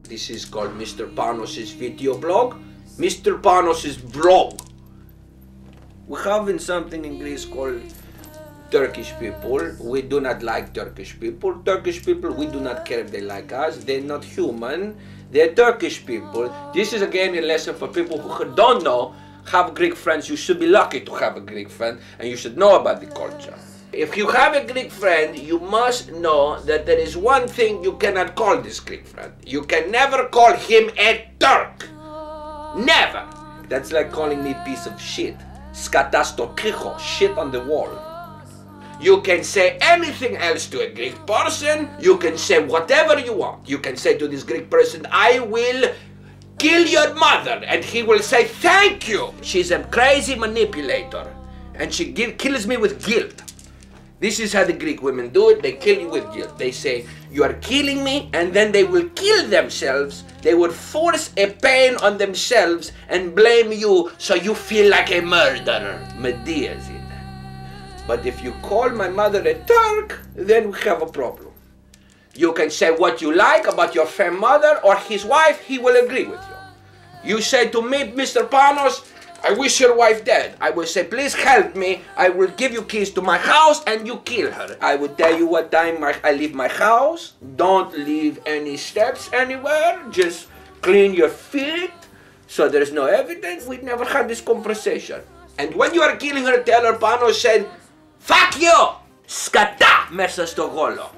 This is called Mr. Panos' video blog. Mr. Panos' blog. We have in something in Greece called Turkish people. We do not like Turkish people. Turkish people, we do not care if they like us. They're not human. They're Turkish people. This is again a lesson for people who don't know, have Greek friends. You should be lucky to have a Greek friend and you should know about the culture. If you have a Greek friend, you must know that there is one thing you cannot call this Greek friend. You can never call him a Turk. Never. That's like calling me piece of shit. Skata sto kricho, shit on the wall. You can say anything else to a Greek person. You can say whatever you want. You can say to this Greek person, I will kill your mother. And he will say, thank you. She's a crazy manipulator. And she kills me with guilt. This is how the Greek women do it. They kill you with guilt. They say, you are killing me, and then they will kill themselves. They will force a pain on themselves and blame you so you feel like a murderer. Medea's it. But if you call my mother a Turk, then we have a problem. You can say what you like about your mother or his wife, he will agree with you. You say to me, Mr. Panos, I wish your wife dead. I will say, please help me. I will give you keys to my house and you kill her. I will tell you what time I leave my house. Don't leave any steps anywhere. Just clean your feet so there's no evidence. We never had this conversation. And when you are killing her, tell her Panos said, fuck you! Skata μέσα στο γόλο.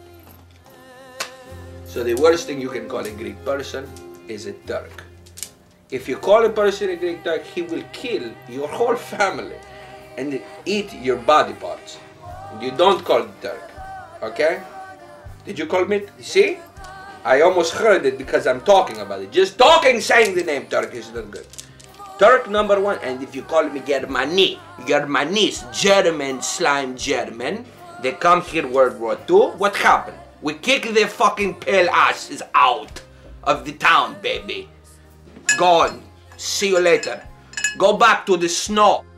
So the worst thing you can call a Greek person is a Turk. If you call a person a Greek Turk, he will kill your whole family and eat your body parts. You don't call it Turk, okay? Did you call me? See? I almost heard it because I'm talking about it. Just talking, saying the name Turk is not good. Turk number one, and if you call me Germani, Germanis, German, slime German, they come here World War II, what happened? We kick their fucking pale asses out of the town, baby. Gone. See you later. Go back to the snow.